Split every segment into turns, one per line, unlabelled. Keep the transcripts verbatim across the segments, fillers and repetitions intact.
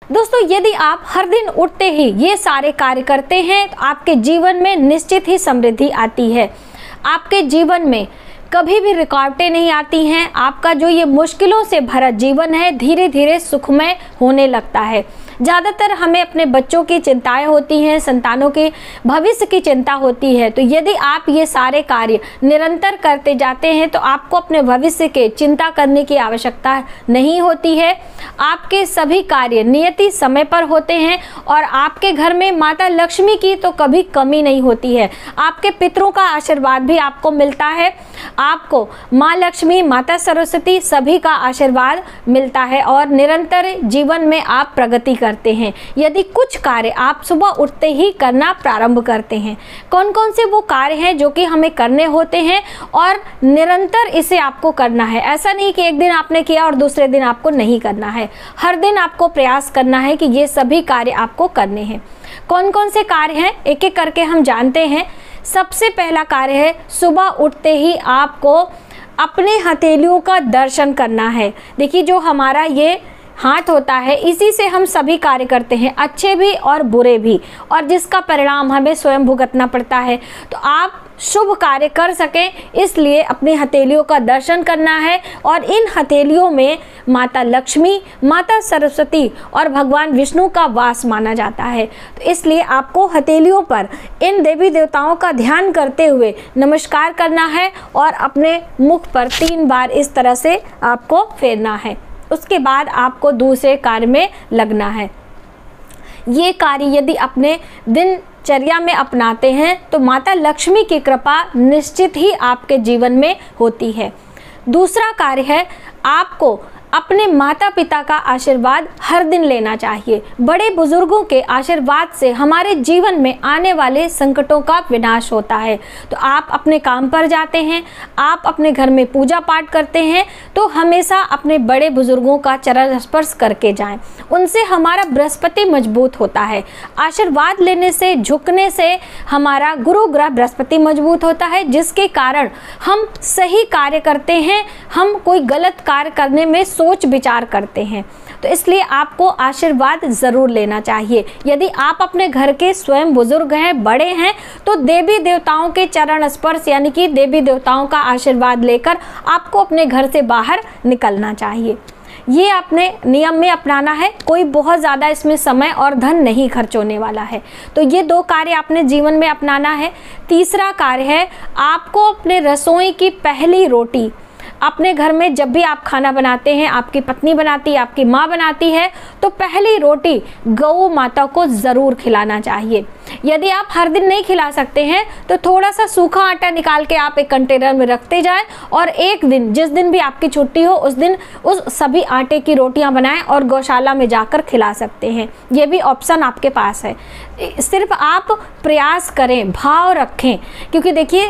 दोस्तों, यदि आप हर दिन उठते ही ये सारे कार्य करते हैं तो आपके जीवन में निश्चित ही समृद्धि आती है। आपके जीवन में कभी भी रुकावटें नहीं आती हैं। आपका जो ये मुश्किलों से भरा जीवन है धीरे धीरे सुखमय होने लगता है। ज़्यादातर हमें अपने बच्चों की चिंताएं होती हैं, संतानों के भविष्य की चिंता होती है। तो यदि आप ये सारे कार्य निरंतर करते जाते हैं तो आपको अपने भविष्य के चिंता करने की आवश्यकता नहीं होती है। आपके सभी कार्य नियति समय पर होते हैं और आपके घर में माता लक्ष्मी की तो कभी कमी नहीं होती है। आपके पितरों का आशीर्वाद भी आपको मिलता है। आपको माँ लक्ष्मी, माता सरस्वती सभी का आशीर्वाद मिलता है और निरंतर जीवन में आप प्रगति करते हैं। यदि कुछ कार्य आप सुबह उठते ही करना प्रारंभ करते हैं, कौन कौन से वो कार्य हैं जो कि हमें करने होते हैं और निरंतर इसे आपको करना है। ऐसा नहीं कि एक दिन आपने किया और दूसरे दिन आपको नहीं करना है। हर दिन आपको प्रयास करना है कि ये सभी कार्य आपको करने हैं। कौन कौन से कार्य हैं एक एक करके हम जानते हैं। सबसे पहला कार्य है सुबह उठते ही आपको अपने हथेलियों का दर्शन करना है। देखिए, जो हमारा ये हाथ होता है इसी से हम सभी कार्य करते हैं, अच्छे भी और बुरे भी, और जिसका परिणाम हमें स्वयं भुगतना पड़ता है। तो आप शुभ कार्य कर सकें इसलिए अपनी हथेलियों का दर्शन करना है और इन हथेलियों में माता लक्ष्मी, माता सरस्वती और भगवान विष्णु का वास माना जाता है। तो इसलिए आपको हथेलियों पर इन देवी देवताओं का ध्यान करते हुए नमस्कार करना है और अपने मुख पर तीन बार इस तरह से आपको फेरना है। उसके बाद आपको दूसरे कार्य में लगना है। ये कार्य यदि अपने दिनचर्या में अपनाते हैं तो माता लक्ष्मी की कृपा निश्चित ही आपके जीवन में होती है। दूसरा कार्य है आपको अपने माता पिता का आशीर्वाद हर दिन लेना चाहिए। बड़े बुजुर्गों के आशीर्वाद से हमारे जीवन में आने वाले संकटों का विनाश होता है। तो आप अपने काम पर जाते हैं, आप अपने घर में पूजा पाठ करते हैं तो हमेशा अपने बड़े बुजुर्गों का चरण स्पर्श करके जाएं। उनसे हमारा बृहस्पति मजबूत होता है। आशीर्वाद लेने से, झुकने से हमारा गुरु ग्रह बृहस्पति मजबूत होता है, जिसके कारण हम सही कार्य करते हैं, हम कोई गलत कार्य करने में सोच विचार करते हैं। तो इसलिए आपको आशीर्वाद ज़रूर लेना चाहिए। यदि आप अपने घर के स्वयं बुजुर्ग हैं, बड़े हैं, तो देवी देवताओं के चरण स्पर्श यानी कि देवी देवताओं का आशीर्वाद लेकर आपको अपने घर से बाहर निकलना चाहिए। ये अपने नियम में अपनाना है। कोई बहुत ज़्यादा इसमें समय और धन नहीं खर्च होने वाला है। तो ये दो कार्य आपने जीवन में अपनाना है। तीसरा कार्य है आपको अपने रसोई की पहली रोटी अपने घर में जब भी आप खाना बनाते हैं, आपकी पत्नी बनाती है, आपकी माँ बनाती है, तो पहली रोटी गौ माता को ज़रूर खिलाना चाहिए। यदि आप हर दिन नहीं खिला सकते हैं तो थोड़ा सा सूखा आटा निकाल के आप एक कंटेनर में रखते जाएं और एक दिन, जिस दिन भी आपकी छुट्टी हो उस दिन उस सभी आटे की रोटियां बनाएं और गौशाला में जाकर खिला सकते हैं। ये भी ऑप्शन आपके पास है। सिर्फ आप प्रयास करें, भाव रखें, क्योंकि देखिए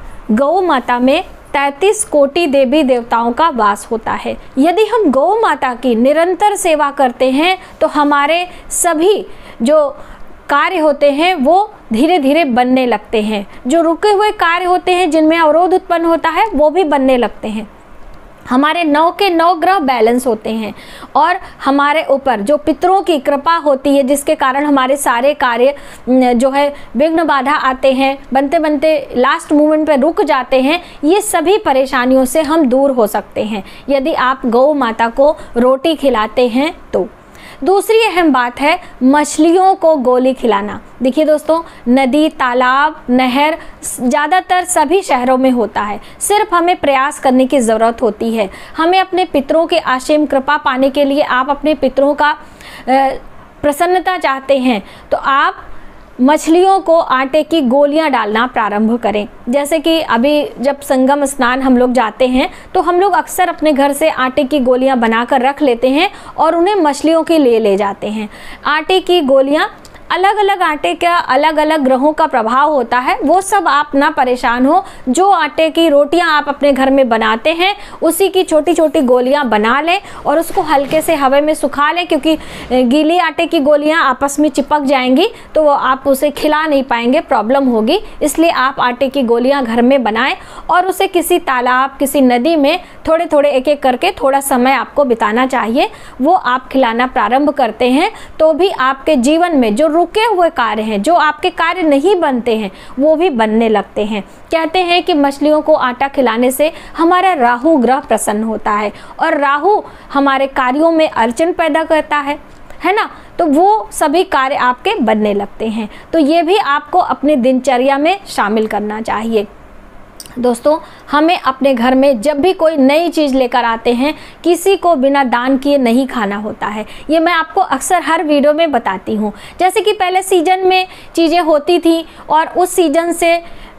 गौ माता में तैंतीस कोटि देवी देवताओं का वास होता है। यदि हम गौ माता की निरंतर सेवा करते हैं तो हमारे सभी जो कार्य होते हैं वो धीरे धीरे बनने लगते हैं। जो रुके हुए कार्य होते हैं जिनमें अवरोध उत्पन्न होता है वो भी बनने लगते हैं। हमारे नौ के नौ ग्रह बैलेंस होते हैं और हमारे ऊपर जो पितरों की कृपा होती है जिसके कारण हमारे सारे कार्य जो है विघ्न बाधा आते हैं, बनते बनते लास्ट मोमेंट पे रुक जाते हैं। ये सभी परेशानियों से हम दूर हो सकते हैं यदि आप गौ माता को रोटी खिलाते हैं तो। दूसरी अहम बात है मछलियों को गोली खिलाना। देखिए दोस्तों, नदी, तालाब, नहर ज़्यादातर सभी शहरों में होता है। सिर्फ हमें प्रयास करने की ज़रूरत होती है। हमें अपने पितरों के असीम कृपा पाने के लिए, आप अपने पितरों का प्रसन्नता चाहते हैं तो आप मछलियों को आटे की गोलियां डालना प्रारंभ करें। जैसे कि अभी जब संगम स्नान हम लोग जाते हैं तो हम लोग अक्सर अपने घर से आटे की गोलियां बनाकर रख लेते हैं और उन्हें मछलियों के लिए ले जाते हैं। आटे की गोलियां अलग अलग आटे का अलग अलग ग्रहों का प्रभाव होता है, वो सब आप ना परेशान हो। जो आटे की रोटियां आप अपने घर में बनाते हैं उसी की छोटी छोटी गोलियां बना लें और उसको हल्के से हवा में सुखा लें, क्योंकि गीली आटे की गोलियां आपस में चिपक जाएंगी तो वो आप उसे खिला नहीं पाएंगे, प्रॉब्लम होगी। इसलिए आप आटे की गोलियां घर में बनाएं और उसे किसी तालाब, किसी नदी में थोड़े थोड़े एक एक करके थोड़ा समय आपको बिताना चाहिए। वो आप खिलाना प्रारंभ करते हैं तो भी आपके जीवन में जो रुके हुए कार्य हैं, जो आपके कार्य नहीं बनते हैं, वो भी बनने लगते हैं। कहते हैं कि मछलियों को आटा खिलाने से हमारा राहु ग्रह प्रसन्न होता है और राहु हमारे कार्यों में अड़चन पैदा करता है, है ना, तो वो सभी कार्य आपके बनने लगते हैं। तो ये भी आपको अपनी दिनचर्या में शामिल करना चाहिए। दोस्तों, हमें अपने घर में जब भी कोई नई चीज़ लेकर आते हैं, किसी को बिना दान किए नहीं खाना होता है। ये मैं आपको अक्सर हर वीडियो में बताती हूँ। जैसे कि पहले सीजन में चीज़ें होती थी और उस सीजन से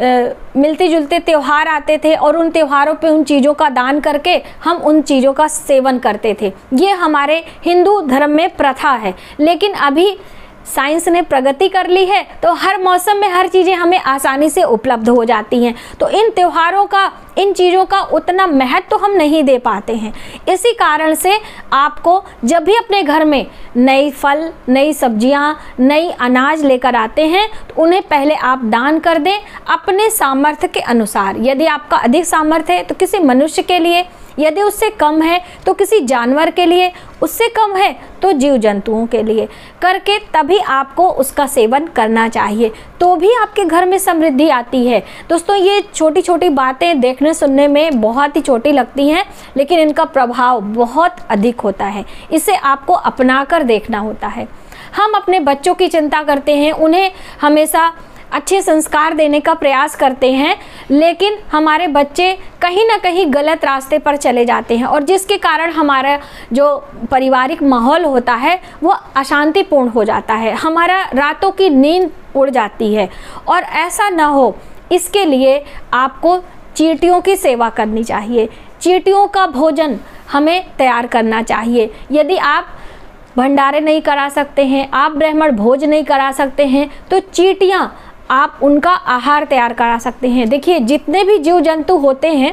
मिलते जुलते त्यौहार आते थे और उन त्योहारों पे उन चीज़ों का दान करके हम उन चीज़ों का सेवन करते थे। ये हमारे हिंदू धर्म में प्रथा है। लेकिन अभी साइंस ने प्रगति कर ली है तो हर मौसम में हर चीज़ें हमें आसानी से उपलब्ध हो जाती हैं, तो इन त्योहारों का, इन चीज़ों का उतना महत्व तो हम नहीं दे पाते हैं। इसी कारण से आपको जब भी अपने घर में नई फल, नई सब्जियां, नई अनाज लेकर आते हैं तो उन्हें पहले आप दान कर दें अपने सामर्थ्य के अनुसार। यदि आपका अधिक सामर्थ्य है तो किसी मनुष्य के लिए, यदि उससे कम है तो किसी जानवर के लिए, उससे कम है तो जीव जंतुओं के लिए करके तभी आपको उसका सेवन करना चाहिए, तो भी आपके घर में समृद्धि आती है। दोस्तों, ये छोटी छोटी बातें देखने सुनने में बहुत ही छोटी लगती हैं, लेकिन इनका प्रभाव बहुत अधिक होता है। इसे आपको अपना कर देखना होता है। हम अपने बच्चों की चिंता करते हैं, उन्हें हमेशा अच्छे संस्कार देने का प्रयास करते हैं, लेकिन हमारे बच्चे कहीं ना कहीं गलत रास्ते पर चले जाते हैं और जिसके कारण हमारा जो पारिवारिक माहौल होता है वो अशांतिपूर्ण हो जाता है, हमारा रातों की नींद उड़ जाती है। और ऐसा ना हो, इसके लिए आपको चींटियों की सेवा करनी चाहिए। चींटियों का भोजन हमें तैयार करना चाहिए। यदि आप भंडारे नहीं करा सकते हैं, आप ब्राह्मण भोज नहीं करा सकते हैं, तो चींटियाँ आप उनका आहार तैयार करा सकते हैं। देखिए, जितने भी जीव जंतु होते हैं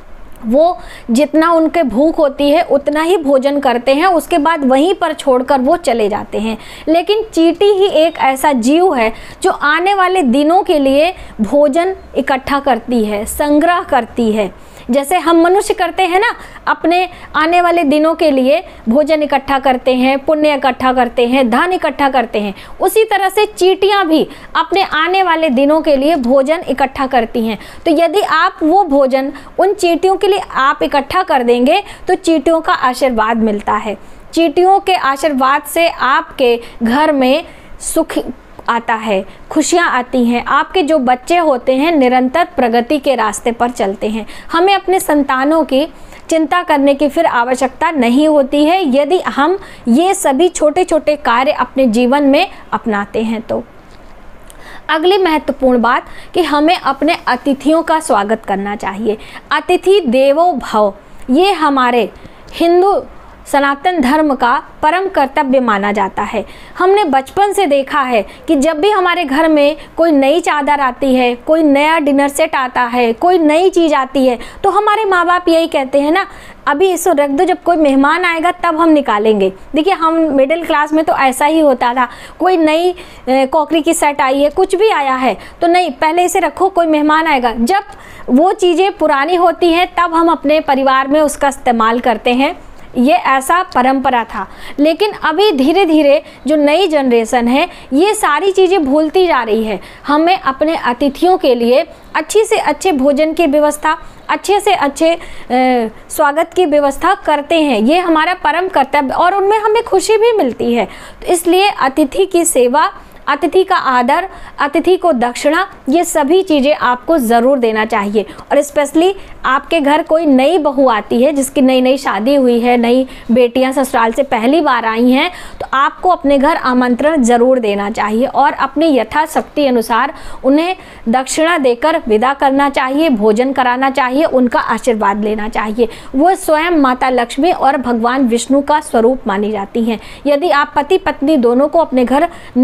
वो जितना उनके भूख होती है उतना ही भोजन करते हैं, उसके बाद वहीं पर छोड़कर वो चले जाते हैं। लेकिन चींटी ही एक ऐसा जीव है जो आने वाले दिनों के लिए भोजन इकट्ठा करती है, संग्रह करती है। जैसे हम मनुष्य करते हैं ना, अपने आने वाले दिनों के लिए भोजन इकट्ठा करते हैं, पुण्य इकट्ठा करते हैं, धन इकट्ठा करते हैं, उसी तरह से चींटियां भी अपने आने वाले दिनों के लिए भोजन इकट्ठा करती हैं। तो यदि आप वो भोजन उन चींटियों के लिए आप इकट्ठा कर देंगे तो चींटियों का आशीर्वाद मिलता है। चींटियों के आशीर्वाद से आपके घर में सुख आता है, खुशियाँ आती हैं, आपके जो बच्चे होते हैं निरंतर प्रगति के रास्ते पर चलते हैं। हमें अपने संतानों की चिंता करने की फिर आवश्यकता नहीं होती है यदि हम ये सभी छोटे छोटे कार्य अपने जीवन में अपनाते हैं। तो अगली महत्वपूर्ण बात कि हमें अपने अतिथियों का स्वागत करना चाहिए। अतिथि देवो भव, ये हमारे हिंदू सनातन धर्म का परम कर्तव्य माना जाता है। हमने बचपन से देखा है कि जब भी हमारे घर में कोई नई चादर आती है, कोई नया डिनर सेट आता है, कोई नई चीज़ आती है, तो हमारे माँ बाप यही कहते हैं ना, अभी इसको रख दो, जब कोई मेहमान आएगा तब हम निकालेंगे। देखिए, हम मिडिल क्लास में तो ऐसा ही होता था, कोई नई कॉकरी की सेट आई है, कुछ भी आया है तो नहीं, पहले इसे रखो, कोई मेहमान आएगा। जब वो चीज़ें पुरानी होती हैं तब हम अपने परिवार में उसका इस्तेमाल करते हैं, ये ऐसा परंपरा था। लेकिन अभी धीरे धीरे जो नई जनरेशन है ये सारी चीज़ें भूलती जा रही है। हमें अपने अतिथियों के लिए अच्छी से अच्छे भोजन की व्यवस्था, अच्छे से अच्छे ए, स्वागत की व्यवस्था करते हैं, ये हमारा परम कर्तव्य और उनमें हमें खुशी भी मिलती है। तो इसलिए अतिथि की सेवा, अतिथि का आदर, अतिथि को दक्षिणा, ये सभी चीज़ें आपको ज़रूर देना चाहिए। और स्पेशली आपके घर कोई नई बहू आती है, जिसकी नई नई शादी हुई है, नई बेटियां ससुराल से पहली बार आई हैं, तो आपको अपने घर आमंत्रण ज़रूर देना चाहिए और अपनी यथाशक्ति अनुसार उन्हें दक्षिणा देकर विदा करना चाहिए, भोजन कराना चाहिए, उनका आशीर्वाद लेना चाहिए। वो स्वयं माता लक्ष्मी और भगवान विष्णु का स्वरूप मानी जाती हैं। यदि आप पति पत्नी दोनों को अपने घर निमंत्रण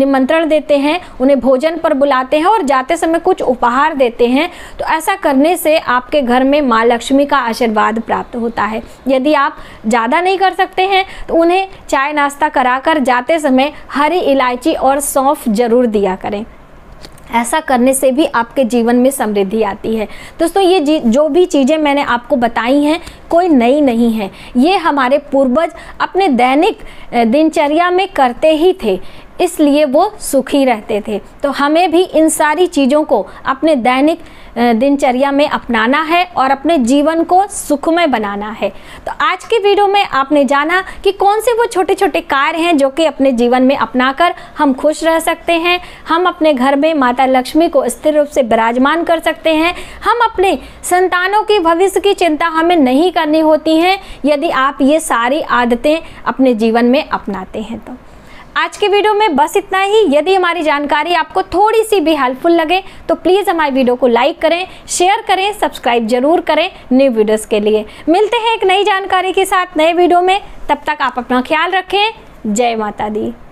देते हैं, उन्हें भोजन पर बुलाते हैं और जाते समय कुछ उपहार देते हैं, तो ऐसा करने से आपके घर में माँ लक्ष्मी का आशीर्वाद प्राप्त होता है। यदि आप ज़्यादा नहीं कर सकते हैं तो उन्हें चाय नाश्ता कराकर जाते समय हरी इलायची और सौंफ जरूर दिया करें। ऐसा करने से भी आपके जीवन में समृद्धि आती है। दोस्तों, ये जो भी चीज़ें मैंने आपको बताई हैं कोई नई नहीं है, ये हमारे पूर्वज अपने दैनिक दिनचर्या में करते ही थे, इसलिए वो सुखी रहते थे। तो हमें भी इन सारी चीज़ों को अपने दैनिक दिनचर्या में अपनाना है और अपने जीवन को सुखमय बनाना है। तो आज की वीडियो में आपने जाना कि कौन से वो छोटे छोटे कार्य हैं जो कि अपने जीवन में अपनाकर हम खुश रह सकते हैं, हम अपने घर में माता लक्ष्मी को स्थिर रूप से विराजमान कर सकते हैं, हम अपने संतानों की भविष्य की चिंता हमें नहीं करनी होती है यदि आप ये सारी आदतें अपने जीवन में अपनाते हैं। तो आज के वीडियो में बस इतना ही। यदि हमारी जानकारी आपको थोड़ी सी भी हेल्पफुल लगे तो प्लीज़ हमारी वीडियो को लाइक करें, शेयर करें, सब्सक्राइब जरूर करें न्यू वीडियोस के लिए। मिलते हैं एक नई जानकारी के साथ नए वीडियो में, तब तक आप अपना ख्याल रखें। जय माता दी।